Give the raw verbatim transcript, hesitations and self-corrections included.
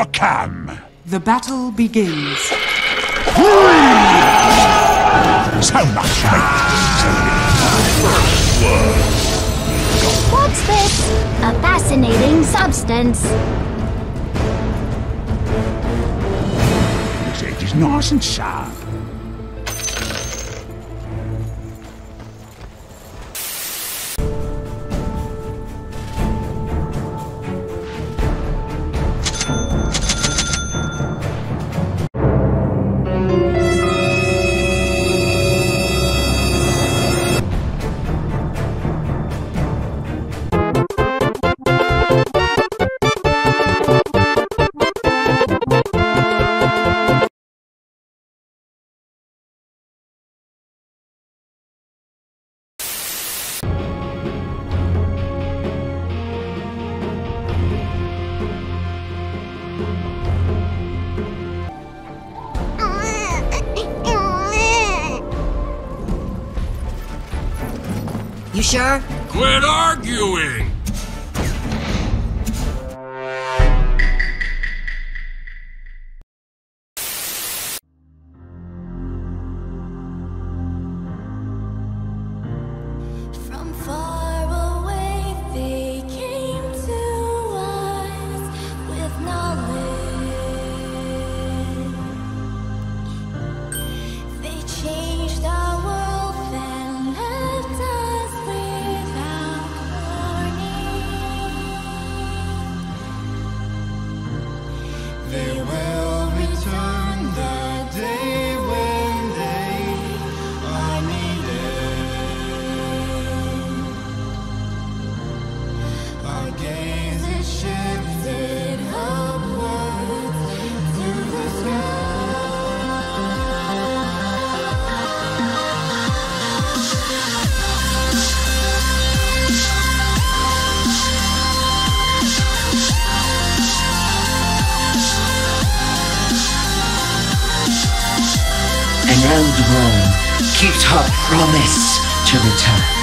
come. The battle begins. So much What's this? A fascinating substance. This edge is nice and sharp. You sure? Quit arguing! From far away they came to us with knowledge. They changed our world and left us without warning. They will return the day when they are needed. Our gaze is shifted upwards to the sky. An old worm keeps her promise to return.